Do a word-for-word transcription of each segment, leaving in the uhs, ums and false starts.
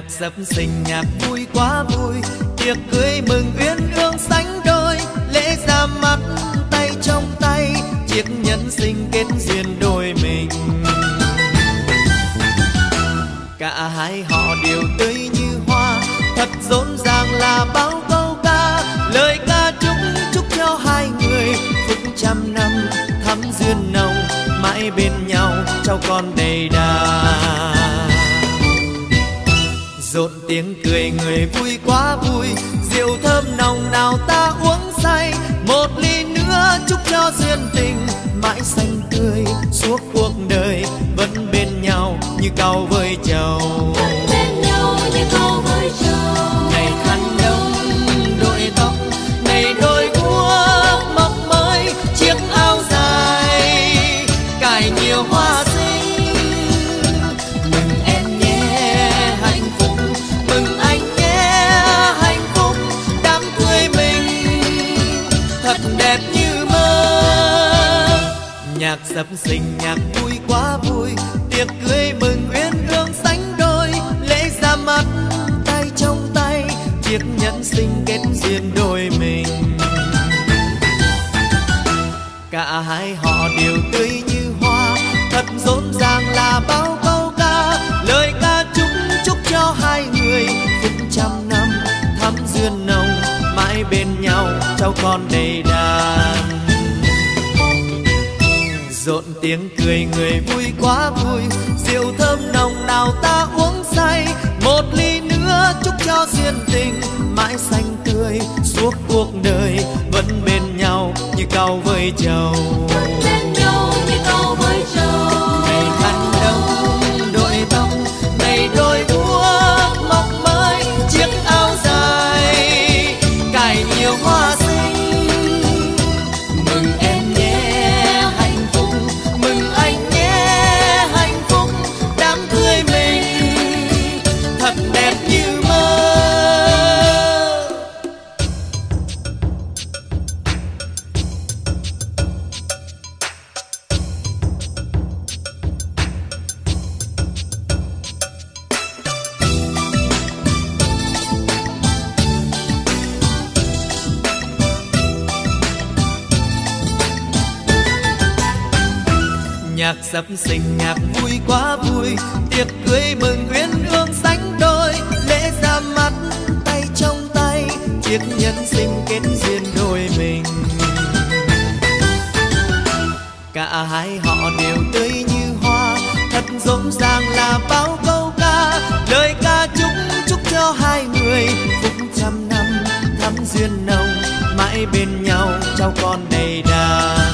Sập sình nhạc vui quá vui, tiệc cưới mừng uyên ương sánh đôi, lễ ra mắt tay trong tay, chiếc nhẫn sinh kết duyên đôi mình. Cả hai họ đều tươi như hoa, thật rộn ràng là bao câu ca, lời ca chúc chúc cho hai người phúc trăm năm thắm duyên nồng, mãi bên nhau cháu con đầy đà. Rộn tiếng cười người vui quá vui, rượu thơm nồng nào ta uống say, một ly nữa chúc cho duyên tình mãi xanh tươi suốt cuộc đời, vẫn bên nhau như cau với trầu. Vẫn bên nhau như cau với trầu. Ngày khăn đông đội tóc, ngày đôi guốc mọc mới, chiếc áo dài cài nhiều hoa xinh. Mừng em nhé hạnh phúc, mừng anh nhé hạnh phúc, đám cưới mình thật đẹp như mơ. Nhạc sập sình nhạc vui quá vui, tiệc cưới mừng uyên ương sánh đôi, lễ ra mắt tay trong tay, chiếc nhẫn sinh kết duyên đôi mình. Cả hai họ đều tươi như hoa, thật rộn ràng là bao câu ca, lời ca chúc chúc cho hai người phúc trăm năm thắm duyên nồng, mãi bên nhau cháu con đầy đàn. Rộn tiếng cười người vui quá vui, rượu thơm nồng nào ta uống say, một ly nữa chúc cho duyên tình mãi xanh tươi suốt cuộc đời, vẫn bên nhau như cau với trầu. Vẫn bên nhau như cau với trầu. Ngày khăn đông đội tóc, ngày đôi guốc mọc mới, chiếc áo dài cài nhiều hoa xinh. Mừng em nhé hạnh phúc, mừng anh nhé hạnh phúc, đám cưới mình thật đẹp như mơ. Nhạc sập sình nhạc vui quá vui, tiệc cưới mừng uyên ương sánh đôi, lễ ra mắt tay trong tay, chiếc nhẫn sinh kết duyên đôi mình. Cả hai họ đều tươi như hoa, thật rộn ràng là bao câu ca, lời ca chúc chúc cho hai người phúc trăm năm thắm duyên nồng, mãi bên nhau cháu con đầy đàn.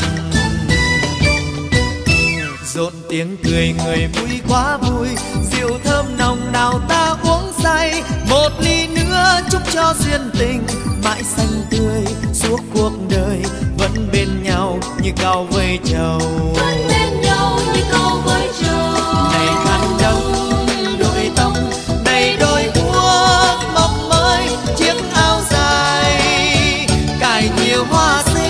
Rộn tiếng cười người vui quá vui, rượu thơm nồng nào ta uống say, một ly nữa chúc cho duyên tình mãi xanh tươi suốt cuộc đời, vẫn bên nhau như cau với trầu. Vẫn bên nhau như cau với trầu. Ngày khăn đông đội tóc, ngày đôi guốc mọc mới, chiếc áo dài cài nhiều hoa xinh.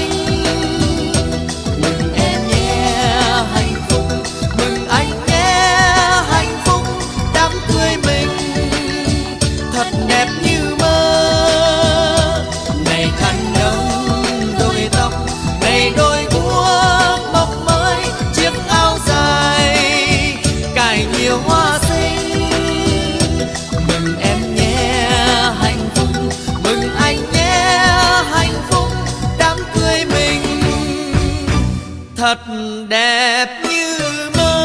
Mừng em nhé hạnh phúc, mừng anh nhé hạnh phúc, đám cưới mình thật đẹp như mơ. Ngày khăn đông đội tóc, ngày đôi guốc mọc mới, chiếc áo dài cài nhiều hoa xinh. Mừng em nhé hạnh phúc, mừng anh nhé hạnh phúc, đám cưới mình thật đẹp như mơ.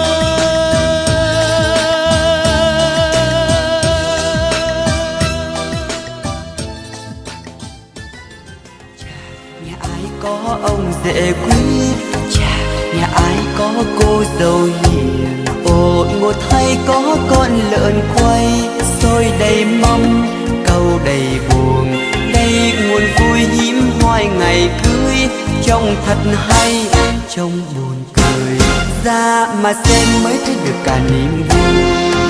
Nhà ai có ông rể quý, chà, nhà ai có cô dâu hiền, ôi một thay có con lợn quay, xôi đầy mâm câu đầy buồn, đây nguồn vui hiếm hoi ngày cưới, trông thật hay trông buồn cười, ra mà xem mới thấy được cả niềm vui.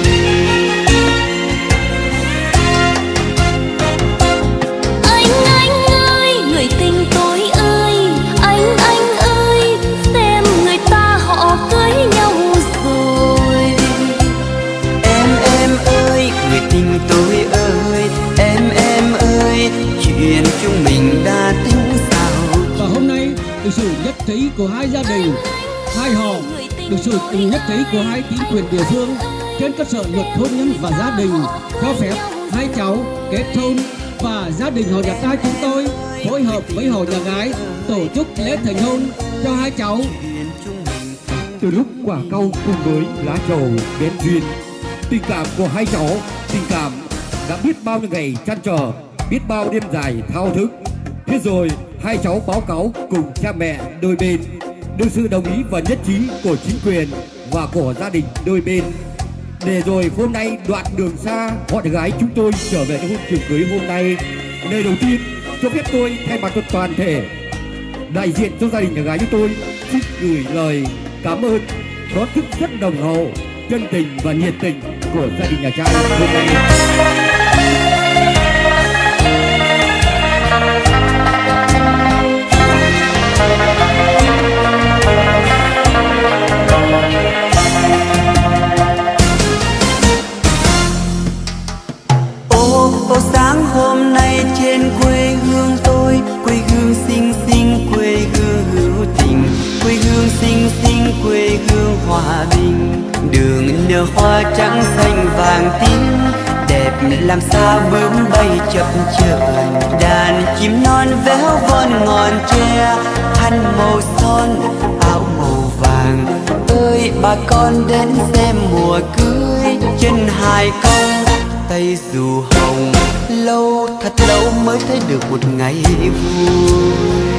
Anh anh ơi, người tình tôi ơi, anh anh ơi, xem người ta họ cưới nhau rồi. Em em ơi, người tình tôi trí của hai gia đình, hai họ, được sự nhất trí của hai chính quyền địa phương trên cơ sở luật hôn nhân và gia đình cho phép hai cháu kết hôn, và gia đình họ nhà trai chúng tôi phối hợp với họ nhà gái tổ chức lễ thành hôn cho hai cháu. Từ lúc quả cau cùng với lá trầu đến duyên, tình cảm của hai cháu, tình cảm đã biết bao nhiêu ngày chăn trở, biết bao đêm dài thao thức. Thế rồi hai cháu báo cáo cùng cha mẹ đôi bên, được sự đồng ý và nhất trí của chính quyền và của gia đình đôi bên. Để rồi hôm nay đoạn đường xa, họ gái chúng tôi trở về hôn trường cưới hôm nay. Lời đầu tiên cho phép tôi thay mặt cho toàn thể đại diện cho gia đình nhà gái chúng tôi xin gửi lời cảm ơn đón thức rất nồng hậu, chân tình và nhiệt tình của gia đình nhà trai hôm nay. Ô, ô sáng hôm nay trên quê hương tôi, quê hương xinh xinh, quê hương hữu tình, quê hương xinh xinh, quê hương hòa bình. Đường nở hoa trắng xanh vàng tím, đẹp làm sao bướm bay chập chờn. Đàn chim non véo von ngọn tre, khăn màu son áo màu vàng. Ơi bà con đến xem mùa cưới, chân hai con tay dù hồng. Lâu thật lâu mới thấy được một ngày vui.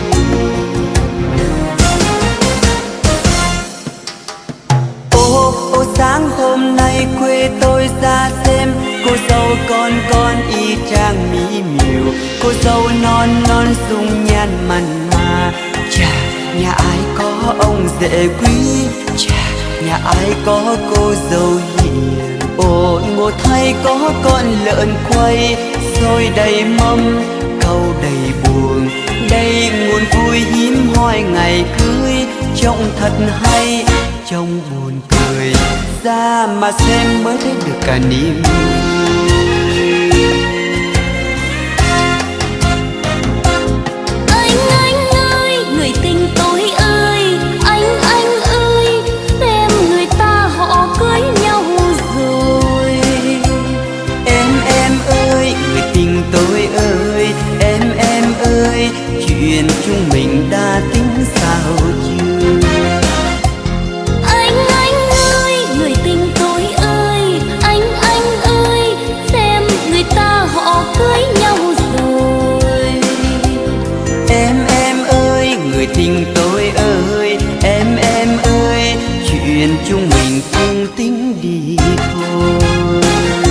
Ô, ô sáng hôm nay quê tôi ra xem, cô dâu con con y chang mỹ miều, cô dâu non non dung nhan mặn mà. Chà, nhà ai có ông rể quý, chà, nhà ai có cô dâu hiền. Ôi một thay có con lợn quay, xôi đầy mâm câu đầy buồn. Đây nguồn vui hiếm hoi ngày cưới, trông thật hay trông buồn cười. Ra mà xem mới thấy được cả niềm vui. Anh anh ơi, người tình tôi ơi, anh anh ơi, xem người ta họ cưới nhau rồi. Em em ơi, người tình tôi ơi, em em ơi, chuyện chúng mình đã tính sao chưa? Anh anh ơi, người tình tôi ơi, anh anh ơi, xem người ta họ cưới nhau rồi. Em em ơi, người tình tôi ơi, em em ơi, chuyện chúng mình cùng tính đi thôi.